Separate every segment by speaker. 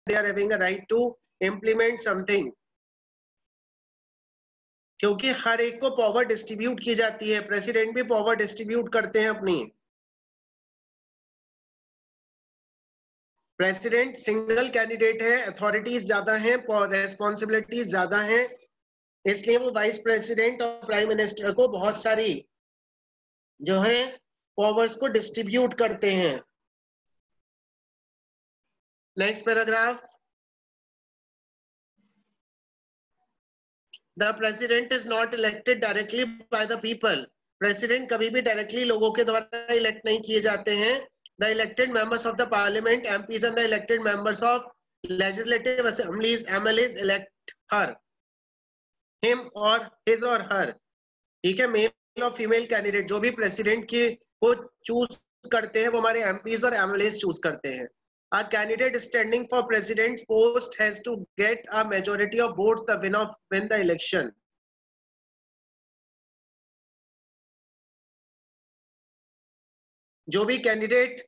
Speaker 1: they are having a right to implement something, क्योंकि हर एक को पावर डिस्ट्रीब्यूट की जाती है, प्रेसिडेंट भी पावर डिस्ट्रीब्यूट करते हैं अपनी। प्रेसिडेंट सिंगल कैंडिडेट है, अथॉरिटीज ज्यादा हैं, रेस्पॉन्सिबिलिटीज ज्यादा हैं, इसलिए वो वाइस प्रेसिडेंट और प्राइम मिनिस्टर को बहुत सारी जो है पावर्स को डिस्ट्रीब्यूट करते हैं। Next paragraph, the president is not elected directly by the people, president कभी भी डायरेक्टली लोगों के द्वारा इलेक्ट नहीं किए जाते हैं। The elected members of the parliament MPs and the elected members of legislative assemblies MLAs elect her, him और हिज और हर, ठीक है। मेल और फीमेल कैंडिडेट जो भी प्रेसिडेंट की को चूज करते हैं वो हमारे एमपीज और एमएलएज चूज करते हैं। A candidate standing for president's post has to get a majority of votes to win the election. जो भी कैंडिडेट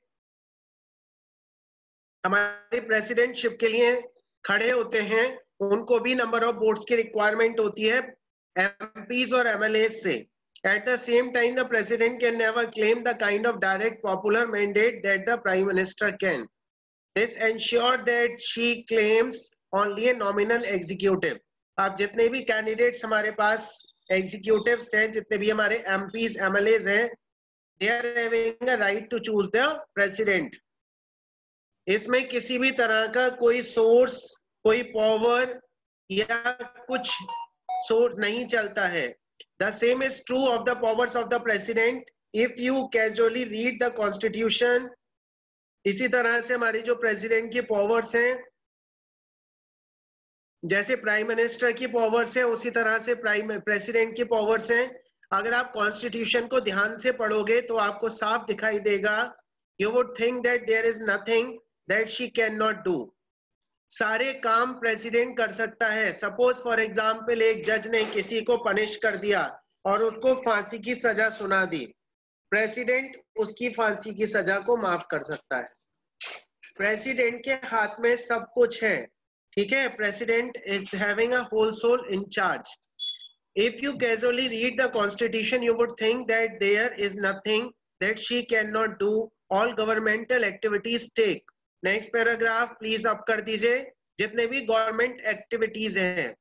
Speaker 1: हमारे प्रेसिडेंटशिप के लिए खड़े होते हैं उनको भी नंबर ऑफ वोट्स की रिक्वायरमेंट होती है एमपीज और एमएलएज से। At the same time, the president can never claim the kind of direct popular mandate that the prime minister can. This ensure that she claims only a nominal executive. आप जितने भी candidates हमारे पास executives हैं, जितने भी हमारे MPs MLAs हैं, they are having a right to choose the president. इसमें किसी भी तरह का कोई सोर्स, कोई पावर या कुछ सोर्स नहीं चलता है। The same is true of the powers of the president. If you casually read the constitution, इसी तरह से हमारी जो प्रेसिडेंट की पावर्स हैं, जैसे प्राइम मिनिस्टर की पावर्स है उसी तरह से प्रेसिडेंट की पावर्स हैं। अगर आप कॉन्स्टिट्यूशन को ध्यान से पढ़ोगे तो आपको साफ दिखाई देगा, you would think that there is nothing that she can not do. सारे काम प्रेसिडेंट कर सकता है। सपोज फॉर एग्जाम्पल एक जज ने किसी को पनिश कर दिया और उसको फांसी की सजा सुना दी, प्रेसिडेंट उसकी फांसी की सजा को माफ कर सकता है। प्रेसिडेंट के हाथ में सब कुछ है, ठीक है। President is having a whole soul in charge. If you casually read the constitution you would think that there is nothing that she can not do, all governmental activities take. Next paragraph please up कर दीजिए। जितने भी government activities हैं,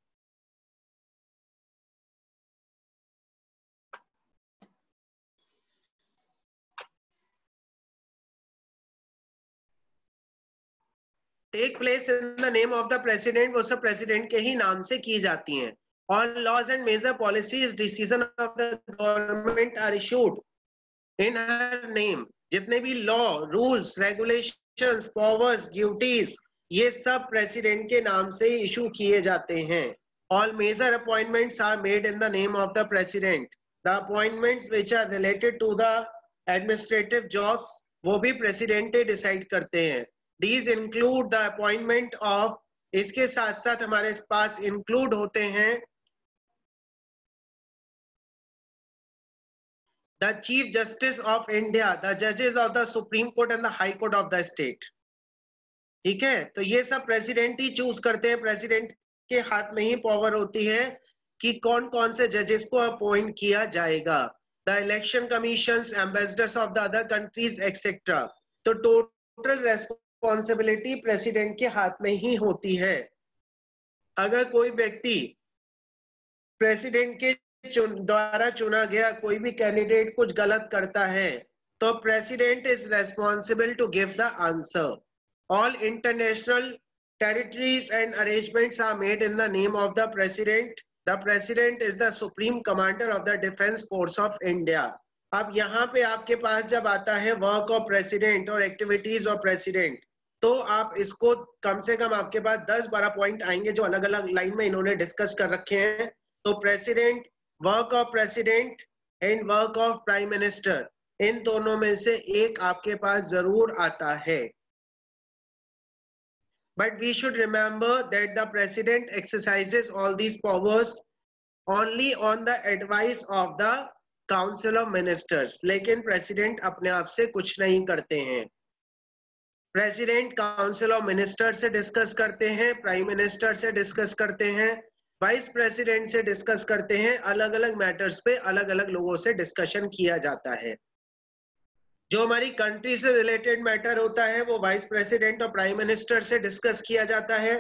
Speaker 1: take place in the name of the president, वो सब president के ही नाम से की जाती हैं। All laws and major policies decision of the government are issued in her name. जितने भी law, rules, regulations, powers, duties, ये सब प्रेसिडेंट के नाम से इशू किए जाते हैं। All major appointments are made in the name of the president. The appointments which are related to the administrative jobs वो भी प्रेसिडेंट ही डिसाइड करते हैं। These include the appointment of, इसके साथ साथ हमारे पास इंक्लूड होते हैं the Chief Justice of India, the judges of the Supreme Court and the High Court of the state. ठीक है, तो ये सब प्रेसिडेंट ही चूज करते हैं। प्रेसिडेंट के हाथ में ही पावर होती है कि कौन कौन से जजेस को अपॉइंट किया जाएगा। The election commissions, ambassadors of the other countries etcetera. तो टोटल रिस्पॉन्सिबिलिटी प्रेसिडेंट के हाथ में ही होती है। अगर कोई व्यक्ति प्रेसिडेंट के द्वारा चुना गया कोई भी कैंडिडेट कुछ गलत करता है तो president is responsible to give the answer. All international territories and arrangements are made in the name of the president. The president is the supreme commander of the defence force of India. अब यहाँ पे आपके पास जब आता है work of president और activities of president, तो आप इसको कम से कम आपके पास 10-12 पॉइंट आएंगे जो अलग अलग लाइन में इन्होंने डिस्कस कर रखे हैं। तो president, work of president and work of prime minister, इन दोनों में से एक आपके पास जरूर आता है। But we should remember that the president exercises all these powers only on the advice of the council of ministers. लेकिन प्रेसिडेंट अपने आप से कुछ नहीं करते हैं। प्रेसिडेंट काउंसिल ऑफ मिनिस्टर से डिस्कस करते हैं, प्राइम मिनिस्टर से डिस्कस करते हैं, वाइस प्रेसिडेंट से डिस्कस करते हैं, अलग अलग मैटर्स पे अलग अलग लोगों से डिस्कशन किया जाता है। जो हमारी कंट्री से रिलेटेड मैटर होता है वो वाइस प्रेसिडेंट और प्राइम मिनिस्टर से डिस्कस किया जाता है।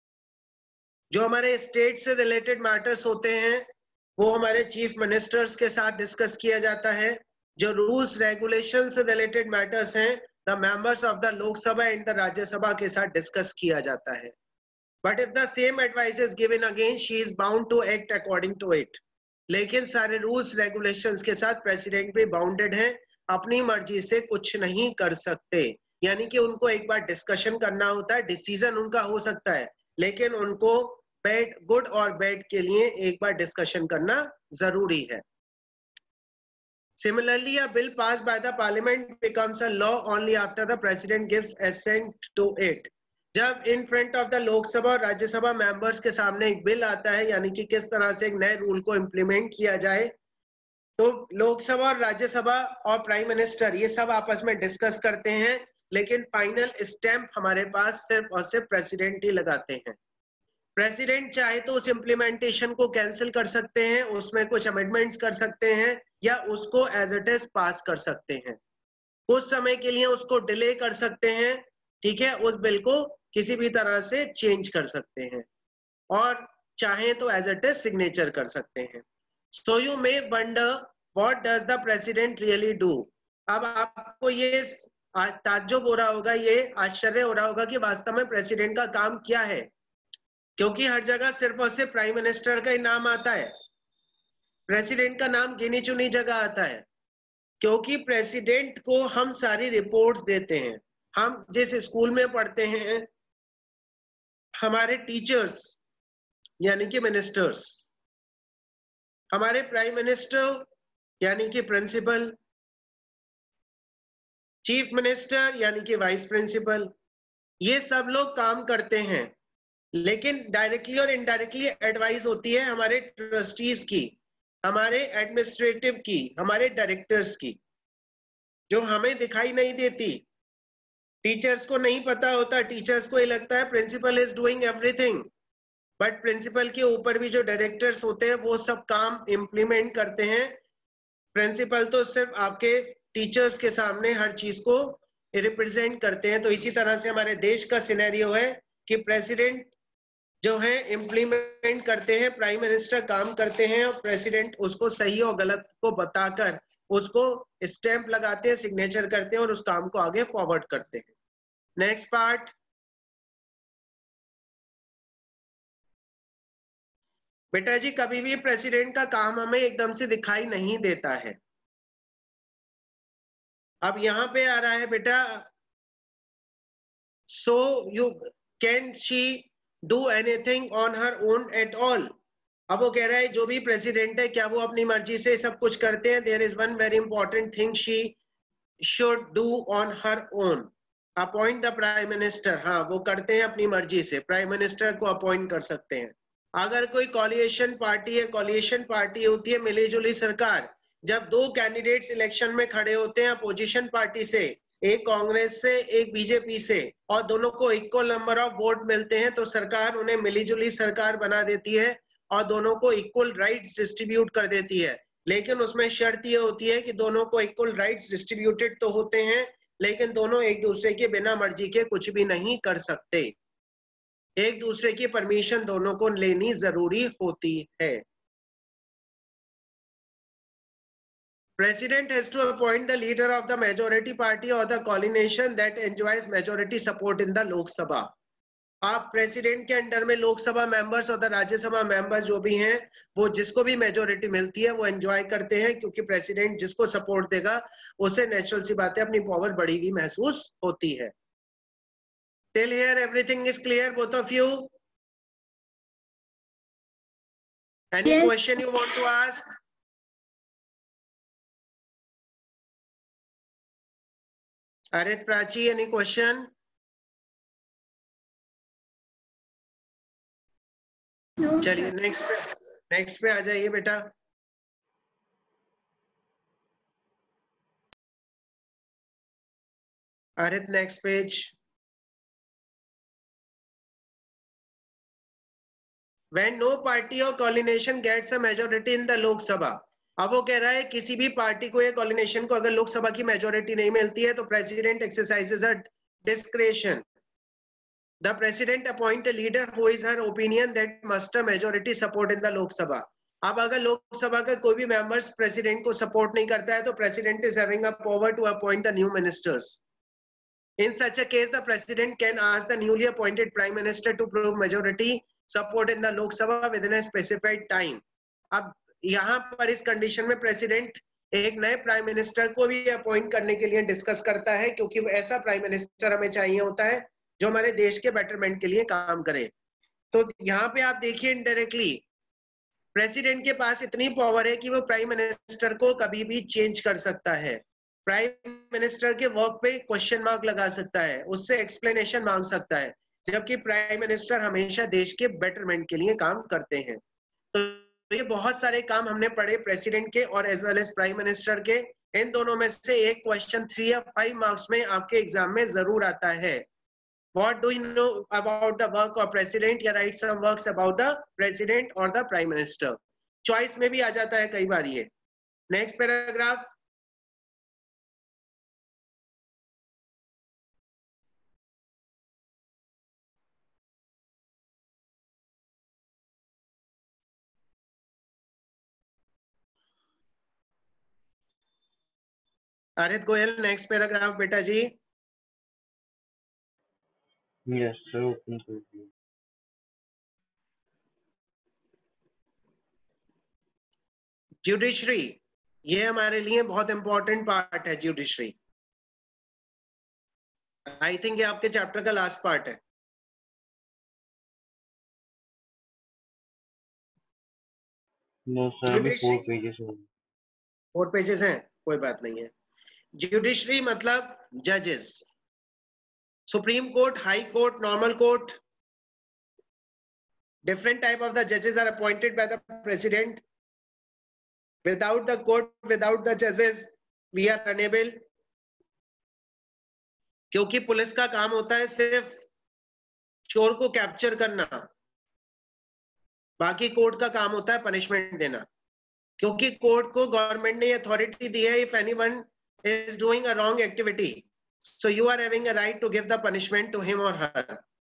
Speaker 1: जो हमारे स्टेट से रिलेटेड मैटर्स होते हैं वो हमारे चीफ मिनिस्टर्स के साथ डिस्कस किया जाता है। जो रूल्स रेगुलेशन से रिलेटेड मैटर्स हैं the members of the Lok Sabha and the Rajya Sabha के साथ डिस्कस किया जाता है। But if the same advice is given again she is bound to act according to it. लेकिन सारे रूल्स रेगुलेशंस के साथ प्रेसिडेंट भी बाउंडेड है, अपनी मर्जी से कुछ नहीं कर सकते। यानी कि उनको एक बार डिस्कशन करना होता है, डिसीजन उनका हो सकता है, लेकिन उनको बैड गुड और बैड के लिए एक बार डिस्कशन करना जरूरी है। Similarly, a bill passed by the parliament becomes a law only after the president gives assent to it. जब in front of the Lok Sabha और राज्यसभा मेंबर्स के सामने एक बिल आता है, यानी कि किस तरह से एक नए रूल को इम्प्लीमेंट किया जाए, तो लोकसभा और राज्यसभा और प्राइम मिनिस्टर ये सब आपस में डिस्कस करते हैं, लेकिन फाइनल स्टैंप हमारे पास सिर्फ और सिर्फ प्रेसिडेंट ही लगाते हैं। प्रेसिडेंट चाहे तो उस इम्प्लीमेंटेशन को कैंसिल कर सकते हैं, उसमें कुछ अमेंडमेंट्स कर सकते हैं, या उसको एज इट इज पास कर सकते हैं। कुछ समय के लिए उसको डिले कर सकते हैं, ठीक है, उस बिल को किसी भी तरह से चेंज कर सकते हैं, और चाहे तो एज इट इज सिग्नेचर कर सकते हैं। So you may wonder what does the president really do. अब आपको ये ताज्जुब हो रहा होगा, ये आश्चर्य हो रहा होगा कि वास्तव में प्रेसिडेंट का काम क्या है, क्योंकि हर जगह सिर्फ और सिर्फ प्राइम मिनिस्टर का ही नाम आता है, प्रेसिडेंट का नाम गिनी चुनी जगह आता है। क्योंकि प्रेसिडेंट को हम सारी रिपोर्ट्स देते हैं। हम जिस स्कूल में पढ़ते हैं, हमारे टीचर्स यानी कि मिनिस्टर्स, हमारे प्राइम मिनिस्टर यानी कि प्रिंसिपल, चीफ मिनिस्टर यानी कि वाइस प्रिंसिपल, ये सब लोग काम करते हैं, लेकिन डायरेक्टली और इनडायरेक्टली एडवाइस होती है हमारे ट्रस्टीज की, हमारे एडमिनिस्ट्रेटिव की, हमारे डायरेक्टर्स की, जो हमें दिखाई नहीं देती। टीचर्स को नहीं पता होता, टीचर्स को ये लगता है principal is doing everything, but principal के ऊपर भी जो डायरेक्टर्स होते हैं वो सब काम इम्प्लीमेंट करते हैं। प्रिंसिपल तो सिर्फ आपके टीचर्स के सामने हर चीज को रिप्रेजेंट करते हैं। तो इसी तरह से हमारे देश का सिनेरियो है कि प्रेसिडेंट जो है इम्प्लीमेंट करते हैं, प्राइम मिनिस्टर काम करते हैं, और प्रेसिडेंट उसको सही और गलत को बताकर उसको स्टैंप लगाते हैं, सिग्नेचर करते हैं और उस काम को आगे फॉरवर्ड करते हैं। नेक्स्ट पार्ट, बेटा जी कभी भी प्रेसिडेंट का काम हमें एकदम से दिखाई नहीं देता है। अब यहां पे आ रहा है बेटा, so you can she do anything on her own at all. अब वो कह रहा है जो भी प्रेसिडेंट है क्या वो अपनी मर्जी से सब कुछ करते हैं? There is one very important thing she should do on her own, appoint the prime minister. हाँ, वो करते हैं अपनी मर्जी से, प्राइम मिनिस्टर को अपॉइंट कर सकते हैं। अगर कोई कॉलिएशन पार्टी है, कॉलिएशन पार्टी होती है मिली जुली सरकार, जब दो कैंडिडेट्स इलेक्शन में खड़े होते हैं अपोजिशन पार्टी से, एक कांग्रेस से एक बीजेपी से, और दोनों को इक्वल नंबर ऑफ वोट मिलते हैं, तो सरकार उन्हें मिली जुली सरकार बना देती है और दोनों को इक्वल राइट्स डिस्ट्रीब्यूट कर देती है। लेकिन उसमें शर्त ये होती है कि दोनों को इक्वल राइट्स डिस्ट्रीब्यूटेड तो होते हैं, लेकिन दोनों एक दूसरे के बिना मर्जी के कुछ भी नहीं कर सकते। एक दूसरे की परमिशन दोनों को लेनी जरूरी होती है। President has to appoint the leader of the majority party or the coalition that enjoys majority support in the Lok Sabha. आप प्रेसिडेंट के अंडर में लोकसभा मेंबर्स और राज्यसभा मेंबर्स जो भी हैं, वो जिसको भी मेजोरिटी मिलती है वो एंजॉय करते हैं, क्योंकि प्रेसिडेंट जिसको सपोर्ट देगा उसे नेचुरल सी बात है अपनी पावर बढ़ी हुई महसूस होती है। Till here everything is clear both of you? Any question you want to ask? Arit Prachi, any question? No, चलिए नेक्स्ट पे आ जाइए बेटा। Arit, next page. when no party or coalition gets a majority in the Lok Sabha. अब वो कह रहा है किसी भी पार्टी को या कोलिनेशन को अगर लोकसभा की मेजोरिटी नहीं मिलती है तो president exercises a discretion. The president appoint a leader who is her opinion that muster majority support in the Lok Sabha. अब अगर लोकसभा का कोई भी मेंबर्स प्रेसिडेंट को सपोर्ट नहीं करता है तो president is having a power to appoint the new ministers. In such a case, the president can ask the newly appointed prime minister to prove majority support in the Lok Sabha within a specified time. अब यहाँ पर इस condition में president एक नए prime minister को भी appoint करने के लिए डिस्कस करता है, क्योंकि ऐसा प्राइम मिनिस्टर हमें चाहिए होता है जो हमारे देश के बेटरमेंट के लिए काम करे. तो यहाँ पे आप देखिए इनडायरेक्टली प्रेसिडेंट के पास इतनी पावर है कि वो प्राइम मिनिस्टर को कभी भी चेंज कर सकता है. प्राइम मिनिस्टर के वर्क पे क्वेश्चन मार्क लगा सकता है, उससे एक्सप्लेनेशन मांग सकता है, जबकि प्राइम मिनिस्टर हमेशा देश के बेटरमेंट के लिए काम करते हैं. तो ये बहुत सारे काम हमने पढ़े प्रेसिडेंट के और as well as prime minister के. इन दोनों में से एक क्वेश्चन 3 या 5 मार्क्स में आपके एग्जाम में जरूर आता है. What do you know about the work of president? या write some works about the president or the prime minister. Choice में भी आ जाता है कई बार ये. Next paragraph. Arit Goyal, next paragraph बेटा जी.
Speaker 2: Yes, sir. Open to you.
Speaker 1: Judiciary, ये हमारे लिए बहुत इंपॉर्टेंट पार्ट है. जुडिशरी आई थिंक ये आपके चैप्टर का लास्ट पार्ट है.
Speaker 2: No, sir. अभी 4 pages हैं.
Speaker 1: 4 पेजेस हैं, कोई बात नहीं है. जुडिशरी मतलब जजेस. Supreme court, high court, normal court. Different type of the judges are appointed by the president. Without the court, without the judges, we are unable. क्योंकि पुलिस का काम होता है सिर्फ चोर को कैप्चर करना, बाकी कोर्ट का काम होता है पनिशमेंट देना. क्योंकि कोर्ट को गवर्नमेंट ने अथॉरिटी दी है, if anyone is doing a wrong activity, so you are having a right to give the punishment to him or her.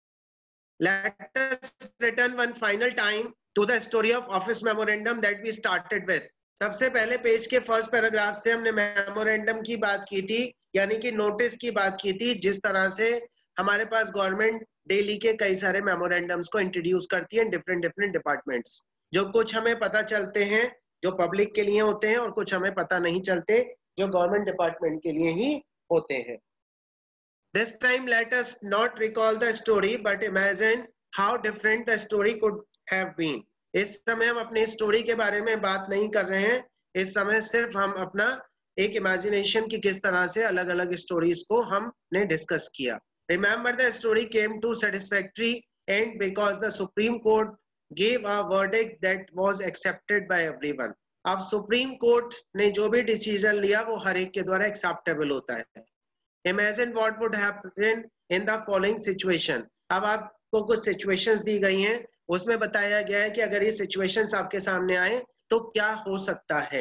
Speaker 1: Let us return one final time to the story of office memorandum that we started with. सबसे पहले page के first paragraph से हमने memorandum की बात की थी, यानी कि नोटिस की बात की थी. जिस तरह से हमारे पास गवर्नमेंट डेली के कई सारे मेमोरेंडम्स को इंट्रोड्यूस करती है डिफरेंट डिफरेंट डिपार्टमेंट्स, जो कुछ हमें पता चलते हैं जो पब्लिक के लिए होते हैं और कुछ हमें पता नहीं चलते जो गवर्नमेंट डिपार्टमेंट के लिए ही होते हैं. This time let us not recall the story but imagine how different the story could have been. इस समय हम अपनी स्टोरी के बारे में बात नहीं कर रहे हैं, इस समय सिर्फ हम अपना एक इमेजिनेशन की किस तरह से अलग अलग स्टोरीज को हमने डिस्कस किया. Remember the story came to satisfactory end because the Supreme Court gave a verdict that was accepted by everyone. अब सुप्रीम कोर्ट ने जो भी डिसीजन लिया वो हर एक के द्वारा एक्सेप्टेबल होता है. Imagine what would happen in the following situation. अब आपको कुछ situations दी गई हैं, उसमें बताया गया है कि अगर ये situations आपके सामने आए तो क्या हो सकता है.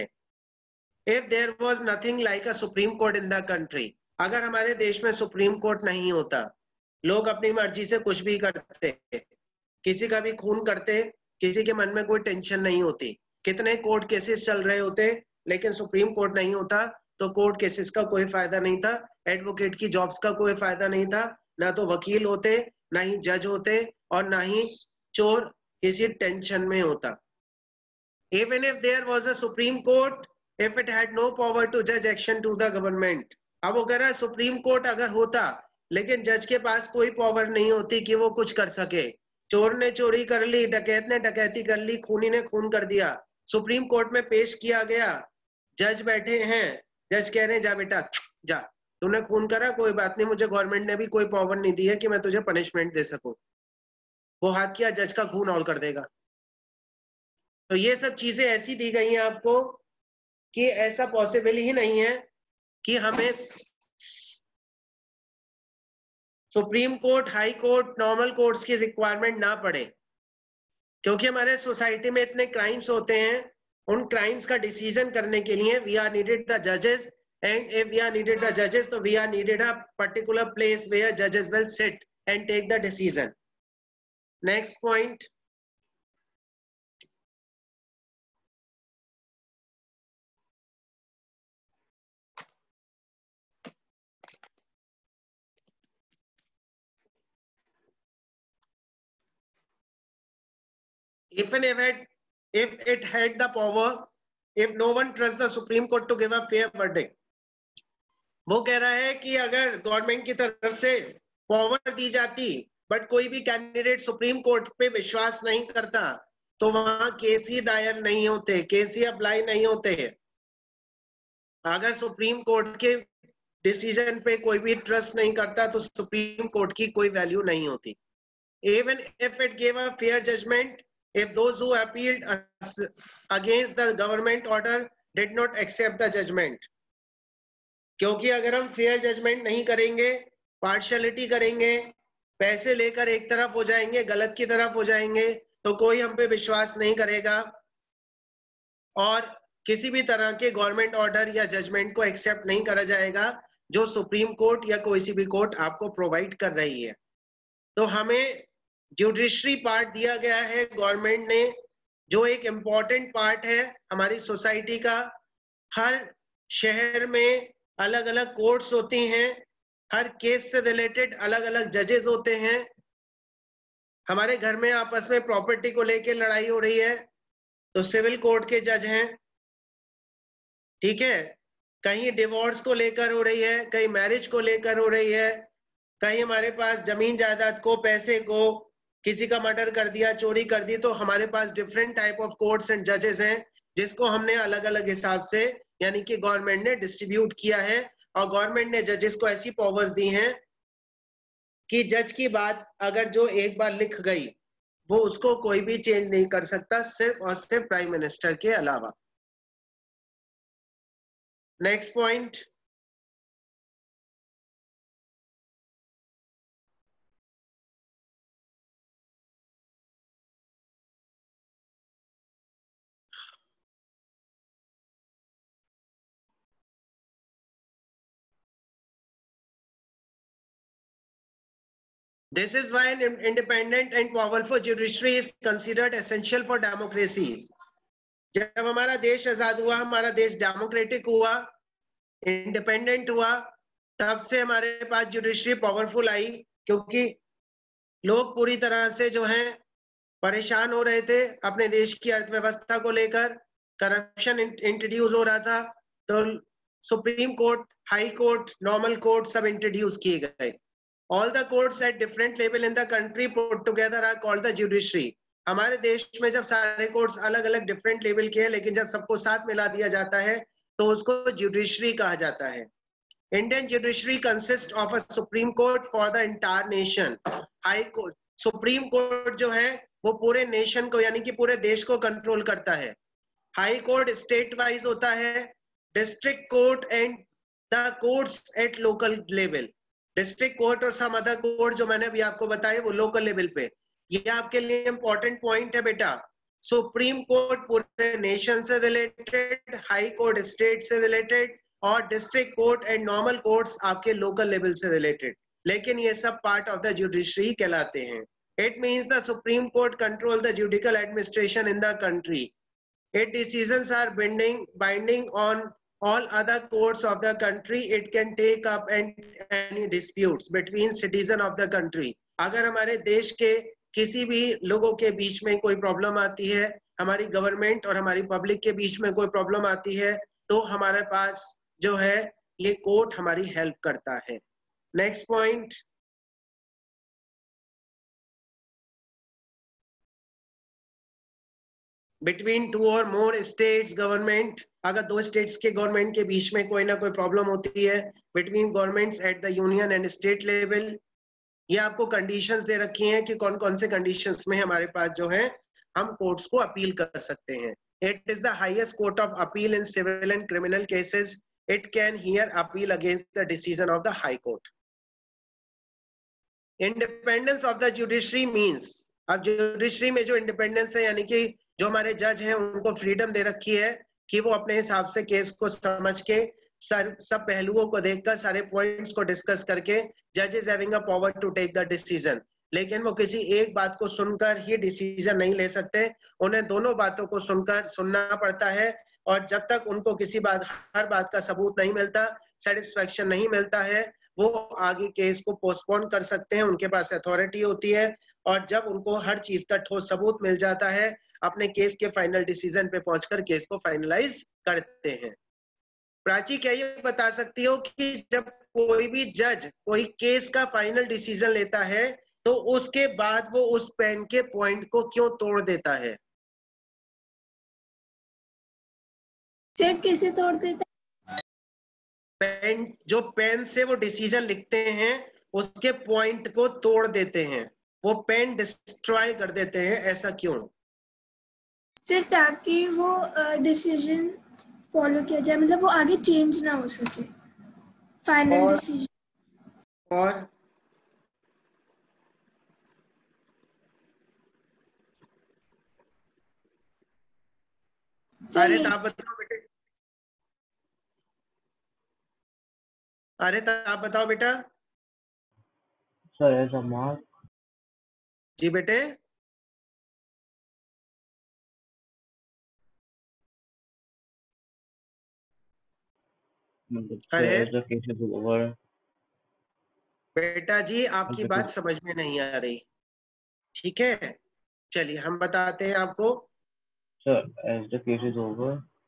Speaker 1: If there was nothing like a Supreme Court in the country, अगर हमारे देश में सुप्रीम कोर्ट नहीं होता, लोग अपनी मर्जी से कुछ भी करते, किसी का भी खून करते, किसी के मन में कोई टेंशन नहीं होती, कितने कोर्ट केसेस चल रहे होते, लेकिन सुप्रीम कोर्ट नहीं होता तो कोर्ट केसेस का कोई फायदा नहीं था, एडवोकेट की जॉब्स का कोई फायदा नहीं था, ना तो वकील होते, ना ही जज होते और ना ही चोर किसी टेंशन में होता. Even if there was a Supreme Court, if it had no power to judge action to the government. अब वो कह रहा है सुप्रीम कोर्ट अगर होता लेकिन जज के पास कोई पावर नहीं होती कि वो कुछ कर सके. चोर ने चोरी कर ली, डकैत ने डकैती कर ली, खूनी ने खून कर दिया, सुप्रीम कोर्ट में पेश किया गया, जज बैठे हैं, जज कह रहे हैं जा बेटा जा, तूने खून करा कोई बात नहीं, मुझे गवर्नमेंट ने भी कोई पावर नहीं दी है कि मैं तुझे पनिशमेंट दे सकूं. वो हाथ किया, जज का खून और कर देगा. तो ये सब चीजें ऐसी दी गई हैं आपको कि ऐसा पॉसिबल ही नहीं है कि हमें supreme court, high court, normal courts की रिक्वायरमेंट ना पड़े. क्योंकि हमारे सोसाइटी में इतने क्राइम्स होते हैं, उन क्राइम्स का डिसीजन करने के लिए वी आर नीडेड द जजेस, and if we are needed the जजेस तो we are needed a particular place where जजेस will sit and take the decision. Next point, if it had the power, if no one trusts the Supreme Court to give a fair verdict. वो कह रहा है कि अगर government की तरफ से पावर दी जाती बट कोई भी कैंडिडेट सुप्रीम कोर्ट पे विश्वास नहीं करता तो वहां केस ही दायर नहीं होते, केस ही अप्लाई नहीं होते. अगर सुप्रीम कोर्ट के डिसीजन पे कोई भी ट्रस्ट नहीं करता तो सुप्रीम कोर्ट की कोई वैल्यू नहीं होती. Even if it gave a fair judgment, if those who appealed against the government order did not accept the judgment. क्योंकि अगर हम फेयर जजमेंट नहीं करेंगे, पार्शियलिटी करेंगे, पैसे लेकर एक तरफ हो जाएंगे, गलत की तरफ हो जाएंगे, तो कोई हम पे विश्वास नहीं करेगा और किसी भी तरह के गवर्नमेंट ऑर्डर या जजमेंट को एक्सेप्ट नहीं करा जाएगा जो सुप्रीम कोर्ट या कोई सी भी कोर्ट आपको प्रोवाइड कर रही है. तो हमें जुडिशरी पार्ट दिया गया है गवर्नमेंट ने, जो एक इम्पॉर्टेंट पार्ट है हमारी सोसाइटी का. हर शहर में अलग अलग कोर्ट्स होती हैं, हर केस से रिलेटेड अलग अलग जजेस होते हैं. हमारे घर में आपस में प्रॉपर्टी को लेकर लड़ाई हो रही है तो सिविल कोर्ट के जज हैं, ठीक है. कहीं डिवोर्स को लेकर हो रही है, कहीं मैरिज को लेकर हो रही है, कहीं हमारे पास जमीन जायदाद को, पैसे को, किसी का मर्डर कर दिया, चोरी कर दी, तो हमारे पास different type of courts and जजेस हैं जिसको हमने अलग अलग हिसाब से यानी कि गवर्नमेंट ने डिस्ट्रीब्यूट किया है. और गवर्नमेंट ने जजेस को ऐसी पावर्स दी हैं कि जज की बात अगर जो एक बार लिख गई वो उसको कोई भी चेंज नहीं कर सकता, सिर्फ और सिर्फ प्राइम मिनिस्टर के अलावा. Next point, this is why an independent and powerful judiciary is considered essential for democracies. जब हमारा देश आजाद हुआ, हमारा देश डेमोक्रेटिक हुआ, इंडिपेंडेंट हुआ, तब से हमारे पास जुडिशरी पावरफुल आई क्योंकि लोग पूरी तरह से जो है परेशान हो रहे थे अपने देश की अर्थव्यवस्था को लेकर. करप्शन इंट्रोड्यूस हो रहा था तो supreme court, high court, normal court सब इंट्रोड्यूस किए गए. All the courts at different level in the country put together are called the judiciary. हमारे देश में जब सारे कोर्ट्स अलग अलग डिफरेंट लेवल के हैं लेकिन जब सबको साथ मिला दिया जाता है तो उसको जुडिशरी कहा जाता है. Indian judiciary consist of a supreme court for the entire nation. High court, supreme court जो है वो पूरे नेशन को यानी कि पूरे देश को कंट्रोल करता है. हाई कोर्ट स्टेट वाइज होता है, district court and the courts at local level. District court और सम अदर कोर्ट जो मैंने अभी आपको बताया वो लोकल लेवल पे. ये आपके लिए इंपॉर्टेंट पॉइंट है बेटा. सुप्रीम कोर्ट पूरे नेशन से रिलेटेड, हाई कोर्ट स्टेट से रिलेटेड और district court and normal courts आपके लोकल लेवल से रिलेटेड. लेकिन ये सब पार्ट ऑफ द जुडिशरी कहलाते हैं. It means the supreme court control the judicial administration in the country. Its decisions are binding on all other courts of the country. It can take up any disputes between citizen of the country. अगर हमारे देश के किसी भी लोगों के बीच में कोई प्रॉब्लम आती है, हमारी गवर्नमेंट और हमारी पब्लिक के बीच में कोई प्रॉब्लम आती है तो हमारे पास जो है ये कोर्ट हमारी हेल्प करता है. नेक्स्ट पॉइंट, बिटवीन टू और मोर स्टेट्स गवर्नमेंट. अगर दो स्टेट्स के गवर्नमेंट के बीच में कोई ना कोई प्रॉब्लम होती है, between governments at the union and state level. ये आपको कंडीशंस दे रखी हैं कि कौन कौन से कंडीशंस में हमारे पास जो है हम कोर्ट्स को अपील कर सकते हैं. It is the highest court of appeal in civil and criminal cases. It can hear appeal against the decision of the high court. Independence of the judiciary means अब जुडिशरी में जो independence है, यानी कि जो हमारे जज हैं उनको फ्रीडम दे रखी है कि वो अपने हिसाब से केस को समझ के सब पहलुओं को देखकर सारे पॉइंट्स को डिस्कस करके जज is having a power to take the decision, लेकिन वो किसी एक बात को सुनकर ही डिसीजन नहीं ले सकते, उन्हें दोनों बातों को सुनना पड़ता है, और जब तक उनको हर बात का सबूत नहीं मिलता, सेटिस्फेक्शन नहीं मिलता है, वो आगे केस को पोस्टपोन कर सकते हैं, उनके पास अथॉरिटी होती है, और जब उनको हर चीज का ठोस सबूत मिल जाता है, अपने केस के फाइनल डिसीजन पे पहुंचकर केस को फाइनलाइज करते हैं। प्राची, क्या ये बता सकती हो कि जब कोई भी जज कोई केस का फाइनल डिसीजन लेता है तो उसके बाद वो उस पेन के पॉइंट को क्यों तोड़ देता है?
Speaker 3: सर कैसे तोड़ देता
Speaker 1: पेन, जो पेन से वो डिसीजन लिखते हैं उसके पॉइंट को तोड़ देते हैं, वो पेन डिस्ट्रॉय कर देते हैं, ऐसा क्यों?
Speaker 3: सर ताकि वो डिसीजन फॉलो किया जाए, मतलब वो आगे चेंज ना हो सके फाइनल डिसीजन।
Speaker 1: और अरे तो आप बताओ बेटे, अरे तो आप बताओ बेटा।
Speaker 2: सर ऐसा मार्क
Speaker 1: जी बेटे।
Speaker 2: मतलब
Speaker 1: अरे
Speaker 2: as the case is over
Speaker 1: बेटा जी,
Speaker 2: as
Speaker 1: आपकी
Speaker 2: the
Speaker 1: बात
Speaker 2: case
Speaker 1: समझ में नहीं आ रही, ठीक है? चलिए हम बताते हैं आपको।
Speaker 2: sir as the case is over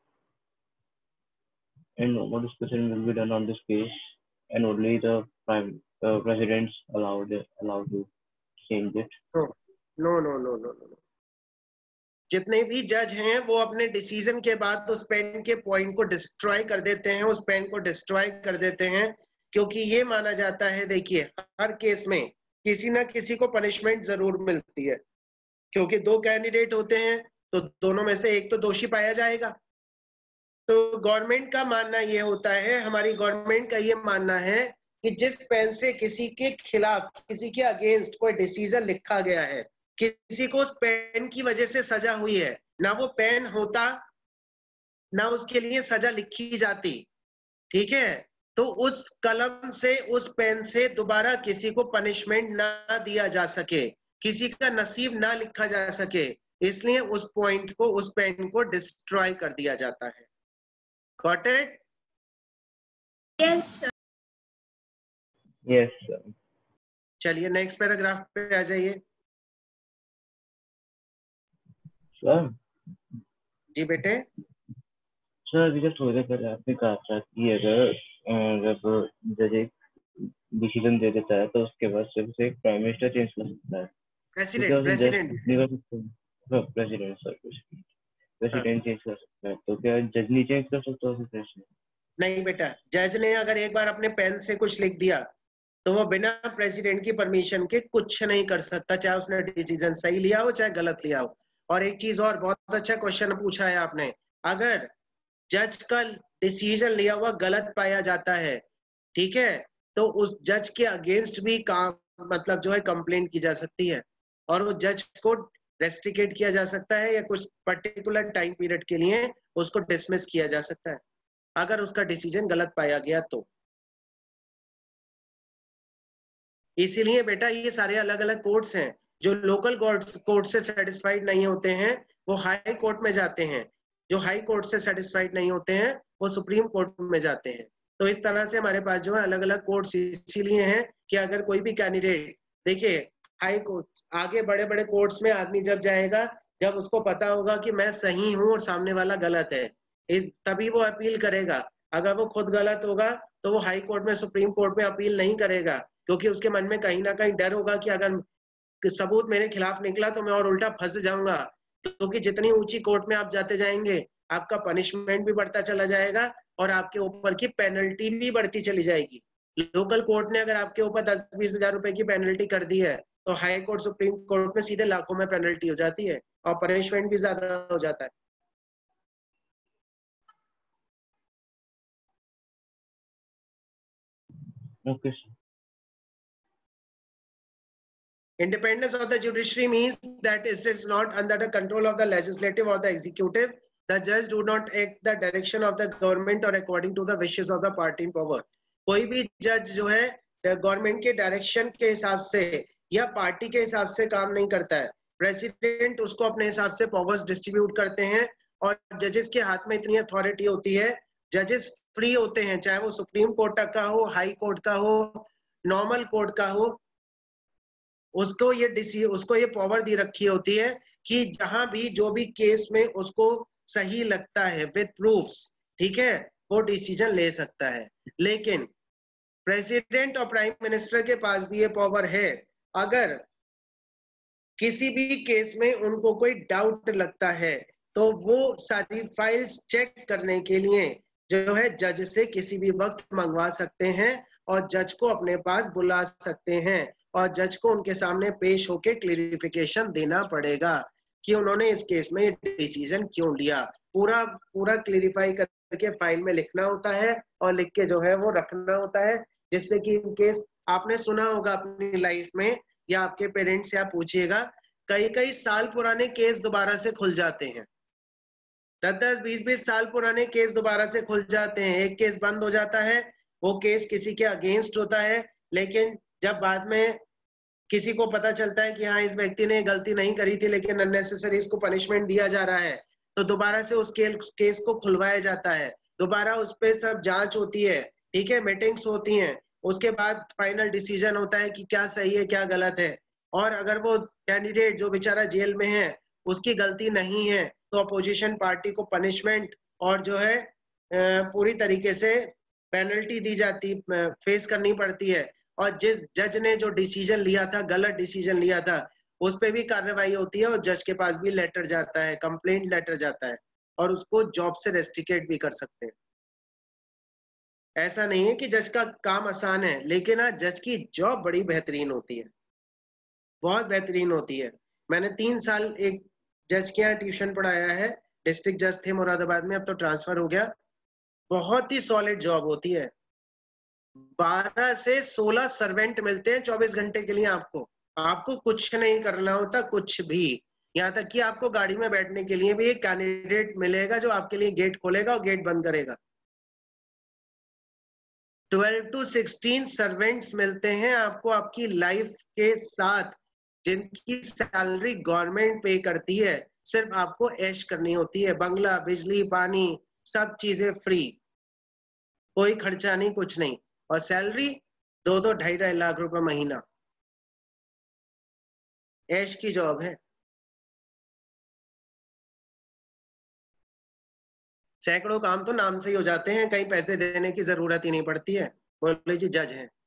Speaker 2: and no more discussion will be done on this case and only the presidents allowed to change it.
Speaker 1: No no no no no no, जितने भी जज हैं वो अपने डिसीजन के बाद उस pen के पॉइंट को डिस्ट्रॉय कर देते हैं, उस पेन को डिस्ट्रॉय कर देते हैं, क्योंकि ये माना जाता है, देखिए हर केस में किसी ना किसी को पनिशमेंट जरूर मिलती है, क्योंकि दो कैंडिडेट होते हैं तो दोनों में से एक तो दोषी पाया जाएगा। तो गवर्नमेंट का मानना ये होता है, हमारी गवर्नमेंट का ये मानना है कि जिस पेन से किसी के खिलाफ, किसी के अगेंस्ट कोई डिसीजन लिखा गया है, किसी को उस पेन की वजह से सजा हुई है, ना वो पेन होता ना उसके लिए सजा लिखी जाती, ठीक है? तो उस कलम से, उस पेन से दोबारा किसी को पनिशमेंट ना दिया जा सके, किसी का नसीब ना लिखा जा सके, इसलिए उस पॉइंट को, उस पेन को डिस्ट्रॉय कर दिया जाता है। Got it?
Speaker 3: Yes sir.
Speaker 2: Yes, sir.
Speaker 1: चलिए नेक्स्ट पैराग्राफ पे आ जाइए।
Speaker 2: Sir,
Speaker 1: जी बेटे।
Speaker 2: सर अभी जब थोड़ी देर पहले आपने कहा था कि अगर जब जज एक डिसीजन दे देता है तो उसके बाद सिर्फ से प्राइम मिनिस्टर चेंज कर सकता है, तो क्या
Speaker 1: प्रेसिडेंट
Speaker 2: उसे जज
Speaker 1: प्रेसिडेंट
Speaker 2: नहीं कर सकते? प्रेसिडेंट सर, प्रेसिडेंट चेंज कर सकता है, तो क्या जज नहीं चेंज कर सकता उसे प्रेसिडेंट?
Speaker 1: नहीं बेटा, जज ने अगर एक बार अपने पेन से कुछ लिख दिया तो वो बिना प्रेसिडेंट की परमिशन के कुछ नहीं कर सकता, चाहे उसने डिसीजन सही लिया हो चाहे गलत लिया हो। और एक चीज और, बहुत अच्छा क्वेश्चन पूछा है आपने, अगर जज का डिसीजन लिया हुआ गलत पाया जाता है, ठीक है, तो उस जज के अगेंस्ट भी काम, मतलब जो है कंप्लेंट की जा सकती है, और वो जज को रेस्ट्रिकेट किया जा सकता है, या कुछ पर्टिकुलर टाइम पीरियड के लिए उसको डिसमिस किया जा सकता है अगर उसका डिसीजन गलत पाया गया तो। इसीलिए बेटा ये सारे अलग अलग कोर्ट्स हैं, जो लोकल कोर्ट से सेटिस्फाइड नहीं होते हैं वो हाई कोर्ट में जाते हैं, जो हाई कोर्ट से सेटिस्फाइड नहीं होते हैं वो सुप्रीम कोर्ट में जाते हैं। तो इस तरह से हमारे पास जो है अलग अलग कोर्ट्स इसीलिए हैं कि अगर कोई भी कैंडिडेट, देखिए हाई कोर्ट, आगे बड़े बड़े कोर्ट्स में आदमी जब जाएगा जब उसको पता होगा कि मैं सही हूं और सामने वाला गलत है, इस तभी वो अपील करेगा। अगर वो खुद गलत होगा तो वो हाई कोर्ट में, सुप्रीम कोर्ट में अपील नहीं करेगा, क्योंकि उसके मन में कहीं ना कहीं डर होगा कि अगर सबूत मेरे खिलाफ निकला तो मैं और उल्टा फंस जाऊंगा, क्योंकि जितनी ऊंची कोर्ट में आप जाते जाएंगे आपका पनिशमेंट भी बढ़ता चला जाएगा और आपके ऊपर की पेनल्टी भी बढ़ती चली जाएगी। लोकल कोर्ट ने अगर आपके ऊपर 10-20 हजार रुपए की पेनल्टी कर दी है तो हाई कोर्ट, सुप्रीम कोर्ट में सीधे लाखों में पेनल्टी हो जाती है और पनिशमेंट भी ज्यादा हो जाता है।
Speaker 2: Okay sir.
Speaker 1: Independence of the judiciary means that it is not under the control of the legislative or the executive. The judge do not act the direction of the government or according to the wishes of the party in power. कोई भी जज जो है government के direction के हिसाब से या पार्टी के हिसाब से काम नहीं करता है. प्रेसिडेंट उसको अपने हिसाब से पावर्स डिस्ट्रीब्यूट करते हैं और जजेस के हाथ में इतनी अथॉरिटी होती है. जजेस फ्री होते हैं, चाहे वो सुप्रीम कोर्ट का हो, हाई कोर्ट का हो, नॉर्मल कोर्ट का हो. उसको ये पावर दी रखी होती है कि जहां भी जो भी केस में उसको सही लगता है विद प्रूफ्स, ठीक है, वो डिसीजन ले सकता है. लेकिन प्रेसिडेंट और प्राइम मिनिस्टर के पास भी ये पावर है. अगर किसी भी केस में उनको कोई डाउट लगता है तो वो सारी फाइल्स चेक करने के लिए जो है जज से किसी भी वक्त मंगवा सकते हैं और जज को अपने पास बुला सकते हैं और जज को उनके सामने पेश होके क्लियरिफिकेशन देना पड़ेगा कि उन्होंने इस केस में डिसीजन क्यों लिया. पूरा क्लियरिफाई करके फाइल में लिखना होता है और लिख के जो है वो रखना होता है, जिससे कि इन केस आपने सुना होगा अपनी लाइफ में या आपके पेरेंट्स से आप पूछिएगा, कई साल पुराने केस दोबारा से खुल जाते हैं. 10-10, 20-20 साल पुराने केस दोबारा से खुल जाते हैं. एक केस बंद हो जाता है, वो केस किसी के अगेंस्ट होता है, लेकिन जब बाद में किसी को पता चलता है कि हाँ इस व्यक्ति ने गलती नहीं करी थी लेकिन अननेसेसरी इसको पनिशमेंट दिया जा रहा है, तो दोबारा से उस केस को खुलवाया जाता है. दोबारा उस पर सब जांच होती है, ठीक है, मीटिंग्स होती हैं, उसके बाद फाइनल डिसीजन होता है कि क्या सही है क्या गलत है. और अगर वो कैंडिडेट जो बेचारा जेल में है उसकी गलती नहीं है तो अपोजिशन पार्टी को पनिशमेंट और जो है पूरी तरीके से पेनल्टी दी जाती, फेस करनी पड़ती है. और जिस जज ने जो डिसीजन लिया था, गलत डिसीजन लिया था, उस पर भी कार्रवाई होती है और जज के पास भी लेटर जाता है, कंप्लेंट लेटर जाता है और उसको जॉब से रेस्ट्रिकेट भी कर सकते हैं. ऐसा नहीं है कि जज का काम आसान है, लेकिन हाँ जज की जॉब बड़ी बेहतरीन होती है, बहुत बेहतरीन होती है. मैंने 3 साल एक जज के यहाँ ट्यूशन पढ़ाया है. डिस्ट्रिक्ट जज थे मुरादाबाद में, अब तो ट्रांसफर हो गया. बहुत ही सॉलिड जॉब होती है. 12 से 16 सर्वेंट मिलते हैं 24 घंटे के लिए. आपको कुछ नहीं करना होता, कुछ भी. यहाँ तक कि आपको गाड़ी में बैठने के लिए भी एक कैंडिडेट मिलेगा जो आपके लिए गेट खोलेगा और गेट बंद करेगा. 12 to 16 सर्वेंट्स मिलते हैं आपको आपकी लाइफ के साथ, जिनकी सैलरी गवर्नमेंट पे करती है. सिर्फ आपको ऐश करनी होती है. बंगला, बिजली, पानी, सब चीजें फ्री, कोई खर्चा नहीं, कुछ नहीं. और सैलरी 2-2, 2.5 लाख रुपए महीना. ऐश की जॉब है. सैकड़ों काम तो नाम से ही हो जाते हैं, कहीं पैसे देने की जरूरत ही नहीं पड़ती है. बोले जी जज हैं.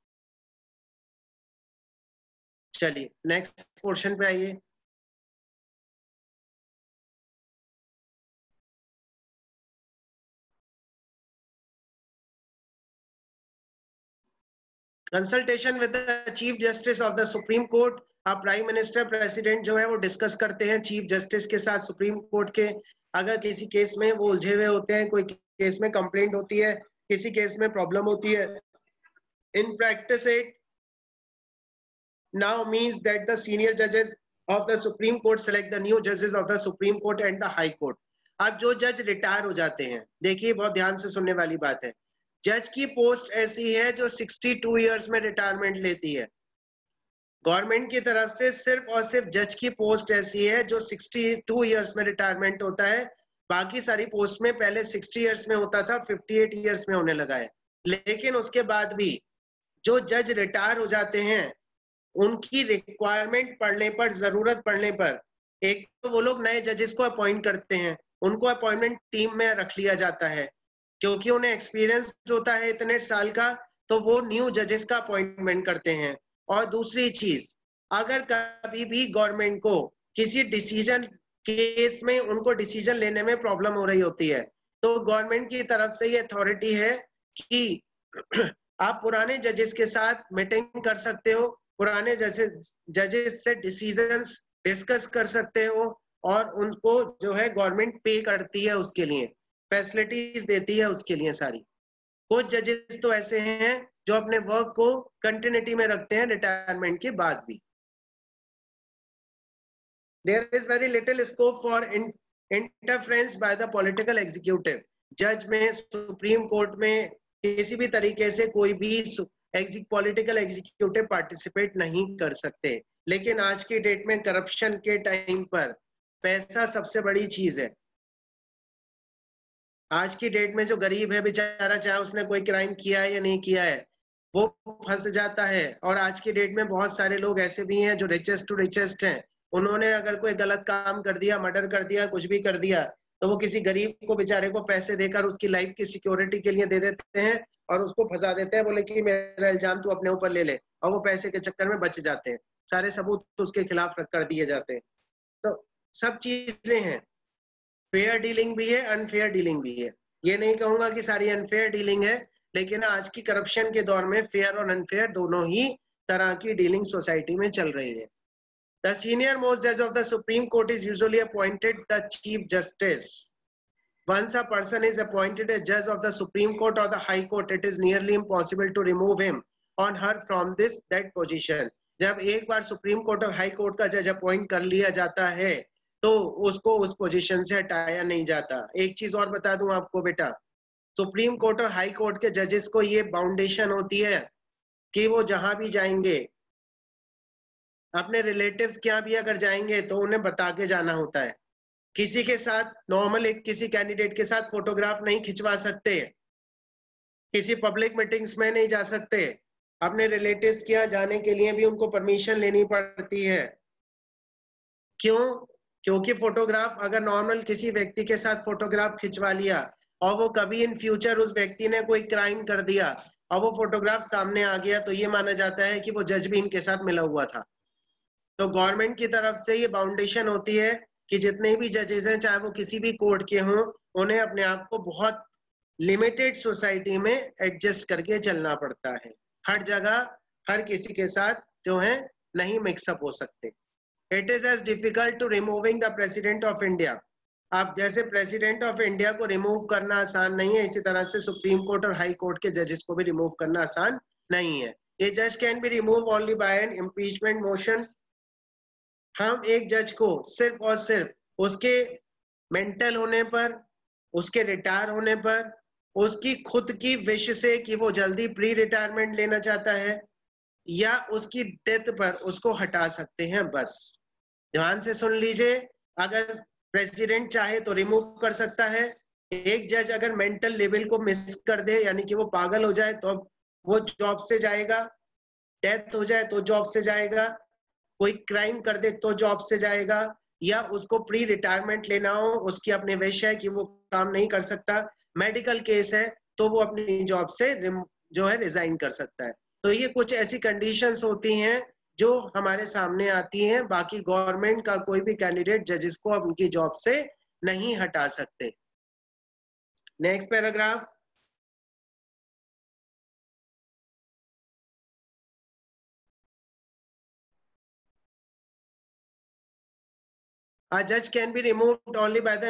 Speaker 1: चलिए नेक्स्ट पोर्शन पे आइए. Consultation with the chief justice of the supreme court. अब प्राइम मिनिस्टर, प्रेसिडेंट जो है वो डिस्कस करते हैं चीफ जस्टिस के साथ सुप्रीम कोर्ट के. अगर किसी केस में वो उलझे हुए होते हैं, कोई केस में कंप्लेंट होती है, किसी केस में प्रॉब्लम होती है. In practice it now means that the senior judges of the Supreme Court select the new judges of the Supreme Court and the High Court. अब जो जज रिटायर हो जाते हैं, देखिए बहुत ध्यान से सुनने वाली बात है. जज की पोस्ट ऐसी है जो 62 इयर्स में रिटायरमेंट लेती है. गवर्नमेंट की तरफ से सिर्फ और सिर्फ जज की पोस्ट ऐसी है जो 62 इयर्स में रिटायरमेंट होता है. बाकी सारी पोस्ट में पहले 60 इयर्स में होता था, 58 इयर्स में होने लगा है. लेकिन उसके बाद भी जो जज रिटायर हो जाते हैं उनकी रिक्वायरमेंट पड़ने पर, जरूरत पड़ने पर, एक तो वो लोग नए जजेस को अपॉइंट करते हैं, उनको अपॉइंटमेंट टीम में रख लिया जाता है क्योंकि उन्हें एक्सपीरियंस होता है इतने साल का, तो वो न्यू जजेस का अपॉइंटमेंट करते हैं. और दूसरी चीज, अगर कभी भी गवर्नमेंट को किसी डिसीजन केस में उनको डिसीजन लेने में प्रॉब्लम हो रही होती है तो गवर्नमेंट की तरफ से ये अथॉरिटी है कि आप पुराने जजेस के साथ मीटिंग कर सकते हो, पुराने जजेस से डिसीजंस डिस्कस कर सकते हो और उनको जो है गवर्नमेंट पे करती है, उसके लिए फैसिलिटीज देती है उसके लिए सारी. कुछ जजेस तो ऐसे हैं जो अपने वर्क को कंटिन्यूटी में रखते हैं रिटायरमेंट के बाद भी. there is very little scope for interference by the political executive. जज में, सुप्रीम कोर्ट में किसी भी तरीके से कोई भी पॉलिटिकल एग्जीक्यूटिव पार्टिसिपेट नहीं कर सकते। लेकिन आज की डेट में करप्शन के टाइम पर पैसा सबसे बड़ी चीज है। आज की डेट में जो गरीब है बेचारा, चाहे उसने कोई क्राइम किया है या नहीं किया है, वो फंस जाता है। और आज की डेट में बहुत सारे लोग ऐसे भी हैं जो रिचेस्ट टू रिचेस्ट हैं, उन्होंने अगर कोई गलत काम कर दिया, मर्डर कर दिया, कुछ भी कर दिया, तो वो किसी गरीब को बेचारे को पैसे देकर उसकी लाइफ की सिक्योरिटी के लिए दे देते हैं और उसको फंसा देते हैं, बोले कि मेरा इल्जाम तू अपने ऊपर ले ले, और वो पैसे के चक्कर में बच जाते हैं। सारे सबूत तो उसके खिलाफ कर दिए जाते हैं। तो सब चीजें हैं, फेयर डीलिंग भी है, अनफेयर डीलिंग भी है। ये नहीं कहूंगा कि सारी अनफेयर डीलिंग है, लेकिन आज की करप्शन के दौर में फेयर और अनफेयर दोनों ही तरह की डीलिंग सोसाइटी में चल रही है। The senior most judge of the Supreme Court is usually appointed the Chief Justice. Once a person is appointed a judge of the Supreme Court or the High Court, it is nearly impossible to remove him or her from that position. जब एक बार supreme court और high court का जज appoint कर लिया जाता है तो उसको उस पोजीशन से हटाया नहीं जाता। एक चीज और बता दूं आपको बेटा, सुप्रीम कोर्ट और हाई कोर्ट के जजेस को ये बाउंडेशन होती है कि वो जहां भी जाएंगे, अपने रिलेटिव्स के यहाँ भी अगर जाएंगे तो उन्हें बता के जाना होता है। किसी के साथ नॉर्मल किसी कैंडिडेट के साथ फोटोग्राफ नहीं खिंचवा सकते, किसी पब्लिक मीटिंग्स में नहीं जा सकते, अपने रिलेटिव्स के यहाँ जाने के लिए भी उनको परमिशन लेनी पड़ती है। क्यों? क्योंकि फोटोग्राफ, अगर नॉर्मल किसी व्यक्ति के साथ फोटोग्राफ खिंचवा लिया और वो कभी इन फ्यूचर उस व्यक्ति ने कोई क्राइम कर दिया और वो फोटोग्राफ सामने आ गया, तो ये माना जाता है कि वो जज भी इनके साथ मिला हुआ था। तो गवर्नमेंट की तरफ से ये बाउंडेशन होती है कि जितने भी जजेस हैं, चाहे वो किसी भी कोर्ट के हों, उन्हें अपने आप को बहुत लिमिटेड सोसाइटी में एडजस्ट करके चलना पड़ता है। हर जगह हर किसी के साथ जो है नहीं मिक्सअप हो सकते। It is as difficult to removing the president of India. आप जैसे प्रेसिडेंट ऑफ इंडिया को रिमूव करना आसान नहीं है, इसी तरह से सुप्रीम कोर्ट और हाई कोर्ट के जजेस को भी रिमूव करना आसान नहीं है। ये जज can be remove only by an impeachment motion. हम एक जज को सिर्फ और सिर्फ उसके मेंटल होने पर, उसके रिटायर होने पर, उसकी खुद की विश से कि वो जल्दी प्री रिटायरमेंट लेना चाहता है, या उसकी डेथ पर उसको हटा सकते हैं। बस ध्यान से सुन लीजिए, अगर प्रेसिडेंट चाहे तो रिमूव कर सकता है। एक जज अगर मेंटल लेवल को मिस कर दे, यानी कि वो पागल हो जाए, तो वो जॉब से जाएगा, डेथ हो जाए तो जॉब से जाएगा, कोई क्राइम कर दे तो जॉब से जाएगा, या उसको प्री रिटायरमेंट लेना हो, उसकी अपनी विश है कि वो काम नहीं कर सकता, मेडिकल केस है, तो वो अपनी जॉब से जो है रिजाइन कर सकता है। तो ये कुछ ऐसी कंडीशंस होती हैं जो हमारे सामने आती हैं। बाकी गवर्नमेंट का कोई भी कैंडिडेट जजेस को अब उनकी जॉब से नहीं हटा सकते। Next paragraph. A judge can be removed only by the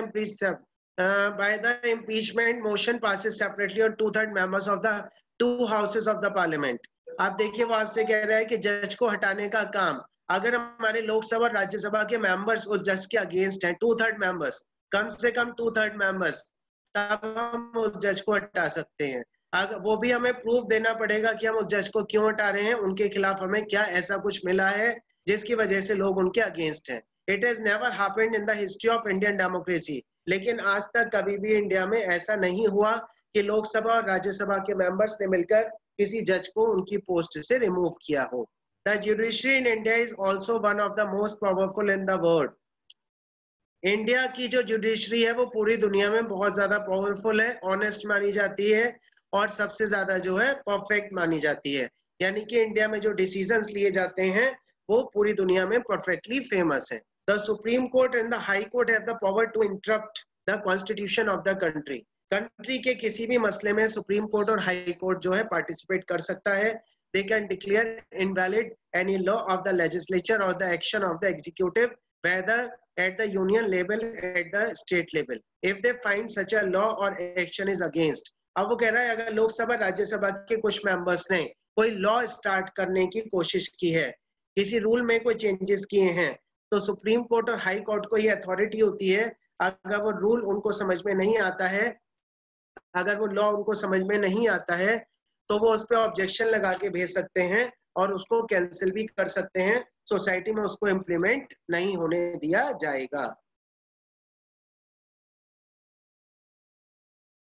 Speaker 1: impeachment motion passes separately on 2/3 members of the two houses of the parliament. आप देखिए, वो आपसे कह रहा है कि जज को हटाने का काम अगर हमारे लोकसभा और राज्यसभा के मेंबर्स उस जज के अगेंस्ट हैं, 2/3 मेंबर्स, कम से कम 2/3 मेंबर्स, तब हम उस जज को हटा सकते हैं। अगर वो भी हमें प्रूफ देना पड़ेगा कि हम उस जज को क्यों हटा रहे हैं, उनके खिलाफ हमें क्या ऐसा कुछ मिला है जिसकी वजह से लोग उनके अगेंस्ट हैं। It has never happened in the history of Indian democracy. लेकिन आज तक कभी भी इंडिया में ऐसा नहीं हुआ कि लोकसभा और राज्यसभा के मेंबर्स ने मिलकर किसी जज को उनकी पोस्ट से रिमूव किया हो। The judiciary in India is also one of the most powerful in the world. India की जो जुडिशरी है वो पूरी दुनिया में बहुत ज्यादा पावरफुल है, ऑनेस्ट मानी जाती है और सबसे ज्यादा जो है परफेक्ट मानी जाती है। यानी कि इंडिया में जो डिसीजंस लिए जाते हैं वो पूरी दुनिया में परफेक्टली फेमस है। The supreme court and the high court have the power to interrupt the constitution of the country. Country के किसी भी मसले में सुप्रीम कोर्ट और हाई कोर्ट जो है पार्टिसिपेट कर सकता है। They can declare invalid any law of the legislature और the action of the executive whether at the union level at the state level if they find such a law or action is against। अब वो कह रहा है अगर लोकसभा राज्यसभा के कुछ members ने कोई लॉ स्टार्ट करने की कोशिश की है, किसी रूल में कोई चेंजेस किए हैं, तो सुप्रीम कोर्ट और हाई कोर्ट को ये अथॉरिटी होती है, अगर वो रूल उनको समझ में नहीं आता है, अगर वो लॉ उनको समझ में नहीं आता है, तो वो उस पर ऑब्जेक्शन लगा के भेज सकते हैं और उसको कैंसिल भी कर सकते हैं। सोसाइटी में उसको इम्प्लीमेंट नहीं होने दिया जाएगा।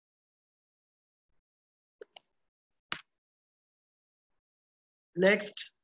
Speaker 1: नेक्स्ट,